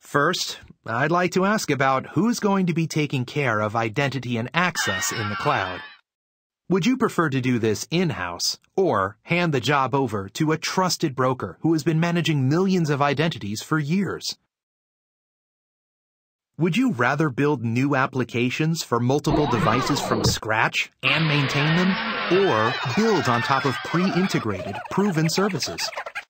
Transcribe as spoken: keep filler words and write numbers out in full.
First, I'd like to ask about who's going to be taking care of identity and access in the cloud. Would you prefer to do this in-house or hand the job over to a trusted broker who has been managing millions of identities for years? Would you rather build new applications for multiple devices from scratch and maintain them, or build on top of pre-integrated, proven services?